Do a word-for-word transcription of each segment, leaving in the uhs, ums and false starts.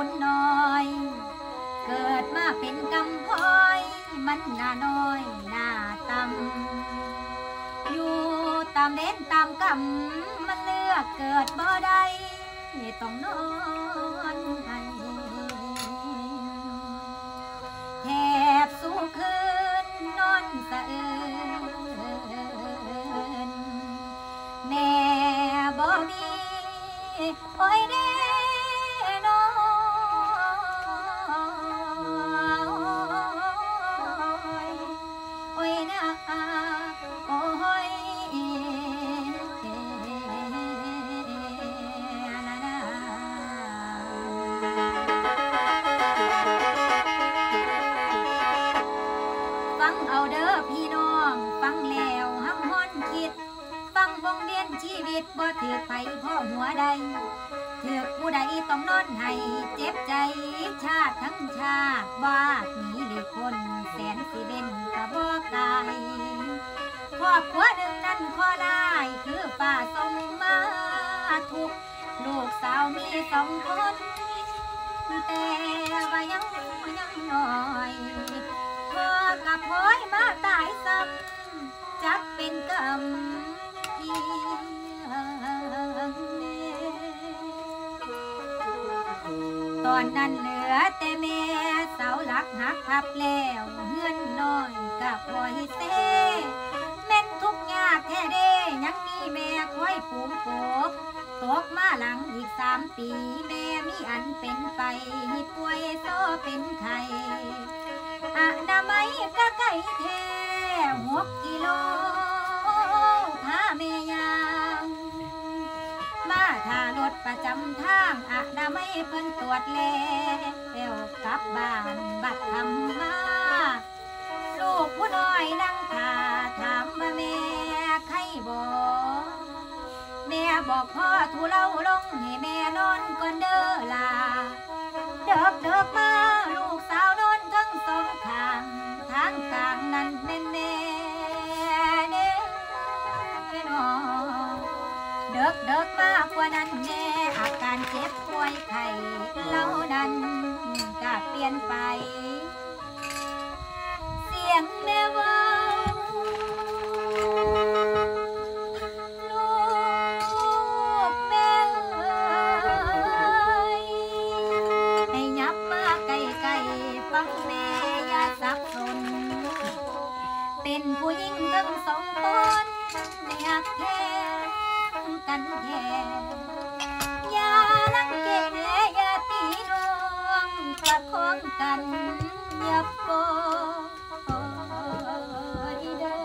นน้อยเกิดมาเป็นกำพร้อยมันหน้าน้อยหน้าต่ำอยู่ตามเด่นตามกำมันเลือกเกิดบ่ได้ต้องนอนให้แทบสู้คืนนอนสะอื้นแม่บ่มีโอ้ยเด้น้อยโอ้ยนะโอ้ยฟังเอาเด้อพี่น้องฟังแล้วห้ำฮ้อนคิดฟังวงเวียนชีวิตบ่ถือไผพ่อหัวใดถือผู้ใดต้องนอนให้เจ็บใจชาติทั้งชาติวาดหนีหรือคนแสนสิเบนกะบ่กายครอบครัวหนึ่งนั้นขอลายคือป่าทรงมาทุกลูกสาวมีสองคนแต่ว่ายังยังน้อยพ่อกับพ่อยมาตายซ้ำจักเป็นกรรมที่ตอนนั้นเหลือแต่แม่เสาหลักหักพับแล้วเฮือนน้อยกับพ่อยเซ่แม่นทุกยากแท้เด้ยังมีแม่คอยปูมโปกตกมาหลังอีกสามปีแม่มีอันเป็นไปป่วยโซเป็นไข้อนามัยก็ไก่แท้หกกิโลพาแม่ยางมาถ้ารถประจำทางอนามัยเพิ่นตรวจแล้วกลับบ้านบัดทำมาลูกผู้น้อยนั่งท่าถามว่าแม่ไข้บ่แม่บอกพ่อทุเลาลงให้แม่นอนก่อนเด้อล่ะเดิกเดิกมาลูกสาวนอนทั้งสองข้างทางกลางนั้นแม่แม่เด้อนอเดิกเดิกมากกว่านั้นแม่อาการเจ็บป่วยไข้เหล่านั้นก็เปลี่ยนไปเสียงแม่เว้าเป็นผู้หญิงทั้งสองคนไม่หักแท้กันแท้อย่าลังเกอย่าตีดวงประคองกันอย่าโกยเด้อ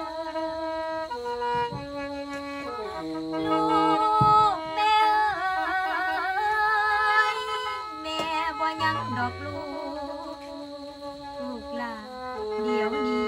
ลูกแม่แม่บ่ยังดอกลูกลูกหลานเดี๋ยวนี้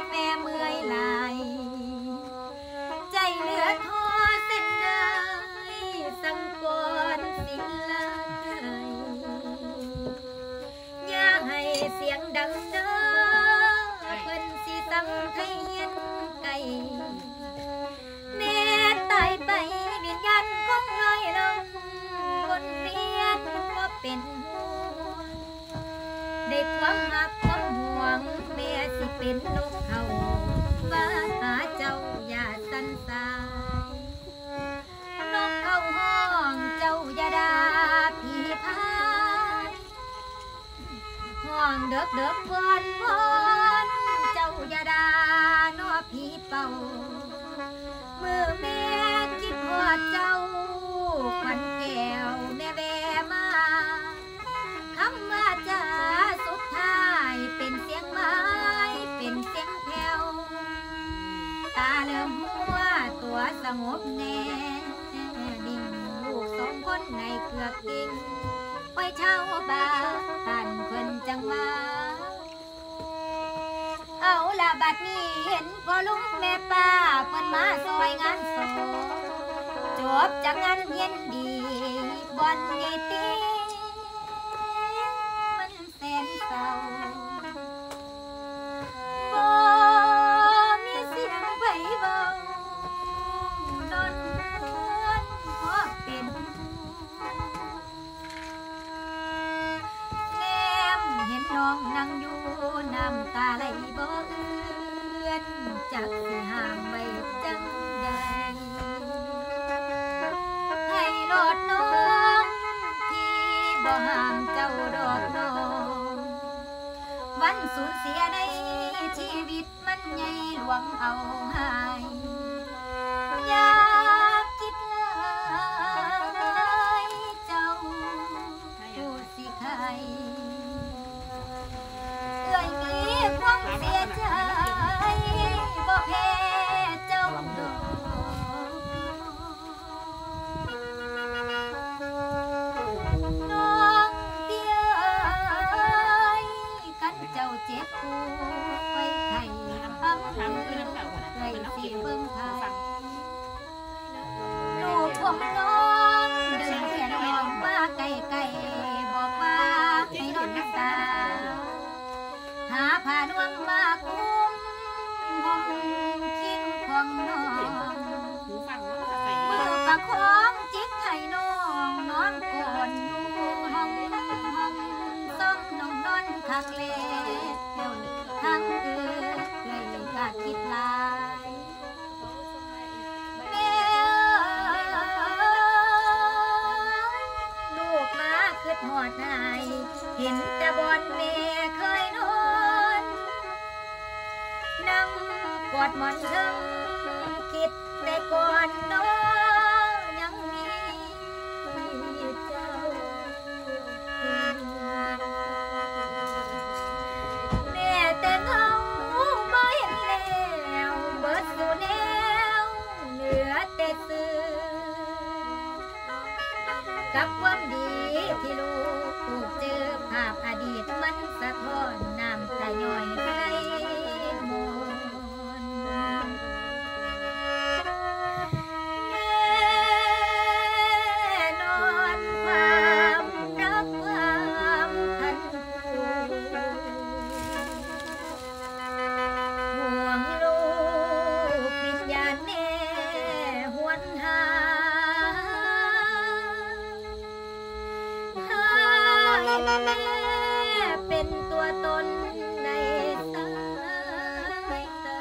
ใจเหลือท้อเส้นได้สังกรสิลาอย่าให้เสียงดังเด้อเพิ่นสิสั่งให้เย็นไก่แม่ตายไปวิญญาณคงลอยลงบนเรียนว่าเป็นได้ความหักความห่วงแม่สิเป็นนกเขาว่าหาเจ้าอย่าสันสายนกเข้าห้องเจ้าอย่าด่าพี่พายห้องเด็กเด็กพอนพอนเจ้าอย่าด่านอพี่เป่าเมื่อแม่คิดพอดเจ้าขวัญแก้วแม่แบมาคำว่าจ้าสุดท้ายเป็นเสียงไม้เป็นเสียงแผ่วตาเริ่มมัวตัวสงบแน่ดิ่งลูกสองคนในเครือกิ่งไว้เช่าบ้านเพิ่นจังมาเอาละบัดนี้เห็นพ่อลุงแม่ป้าเพิ่นมาซอยงานศพจบจากงานเย็นดีบอนดีตีมันแสนเศร้าบ่มีเสียงไผเบานอนเพราะเป็นนั่งอยู่น้ำตาไหลบ่เอื้อนจักสิห้ามไว้จังใดให้โลดน้องที่บ่ห้ามเจ้าดอกน้องวันสูญเสียในชีวิตมันใหญ่หลวงเอาให้อย่าคิดเลยเจ้าผู้สิใครเอ่ยมีความเสียใจบ่แพ้เจ้าดอกน้องเดียวกันเจ้าเจ็บปวดไว้ไข่ทำเพื่อเคยสิเบิ่งไทยลูกผมน้องเดินเขียนน้องมาไกลๆบอกว่าให้นอนตาหาผ้านวมมาคุ้มห่มคิงของน้องมือประคองจิกไข่น้องน้องโกนอยู่ห้องห้องซ่อมน้องนอนคักเล็วทั้งเอือเลยกะคิดลายแม่ลูกมาคืดหอดนายเห็นแต่บอนแม่เคยนอนนั่งกอดหมอนถึงคิดแต่ก่อนน้อยังมีเจ้าแม่แต่เงาบ่เห็นแล้วเบิดสู่แนวเหลือแต่ซื่อกับความดีที่ลูกถูกเจอภาพอดีตมันสะท้อนน้ำตาย่อยไหลมนแน่นอนความรักความพันผูกห่วงลูกวิญญาณแม่หวนหาแม่เป็นตัวตนในสายตา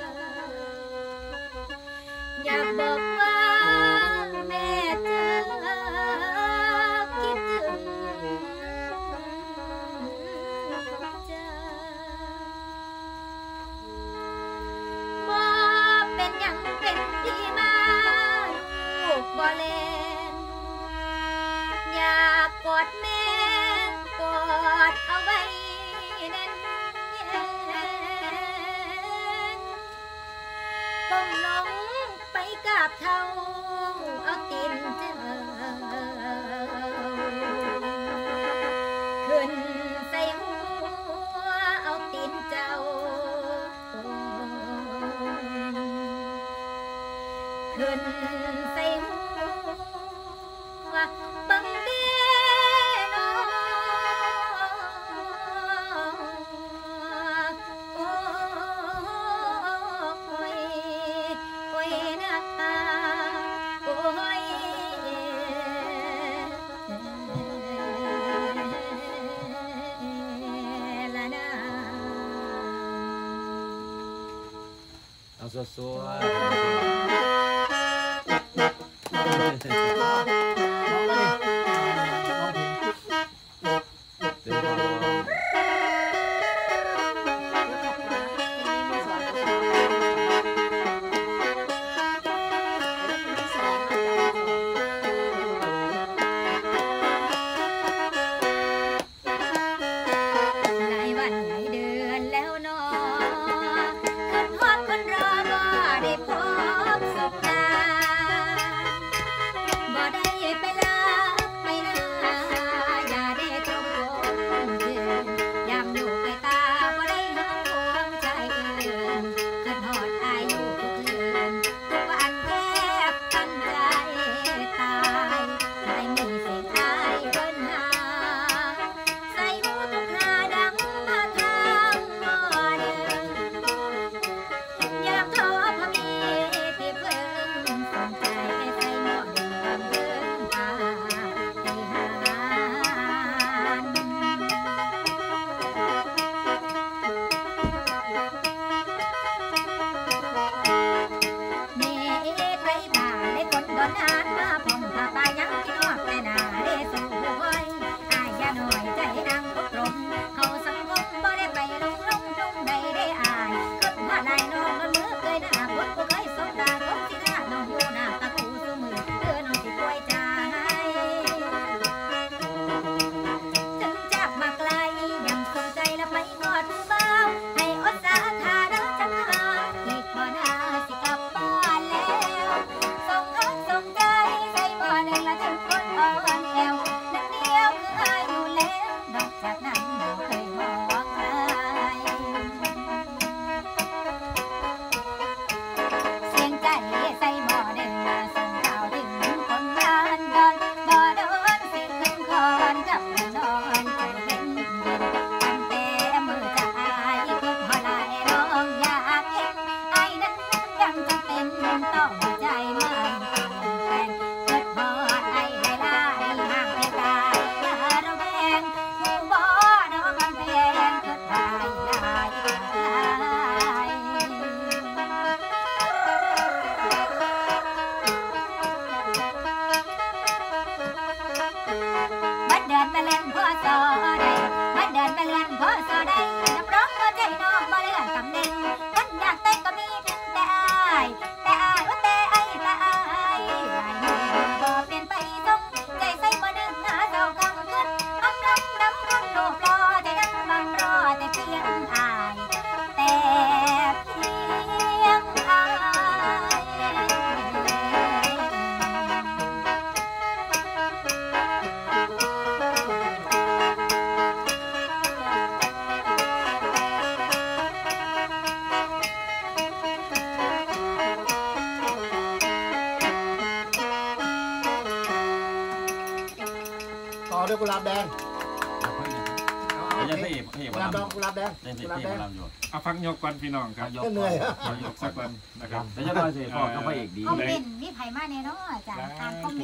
อยากบอกว่าแม่จะคิดถึงเจ้าบ่เป็นหยังเป็นที่มาลูกบ่เล่นอยากกอดแม่กอดเอาไว้แน่นก้มลงไปกราบเท้าเอาตีนเจ้าขึ้นใส่หัวเอาตีนเจ้าขึ้นใส่หัวบังเดนอโอ้ยโอ้ยนะโอ้ยละนะเอาสวยบ่ได้แล้วกุหลาบแดงแล้วจะพระเอกพระเอกกุมาหลาบแดลำงกุหลาบแดงเล่นกุเสียหลาบเทแดงมาลำอยู่เอาฟังยกก่อนพี่น้องครับยกก็เหนื่อยเอายกสักวันนะครับแล้วจะมาเสียพ่อก็พระเอกดีคอมเมนต์มีไผมาแน่เนาะอาจารย์อ่านคอมเมนต์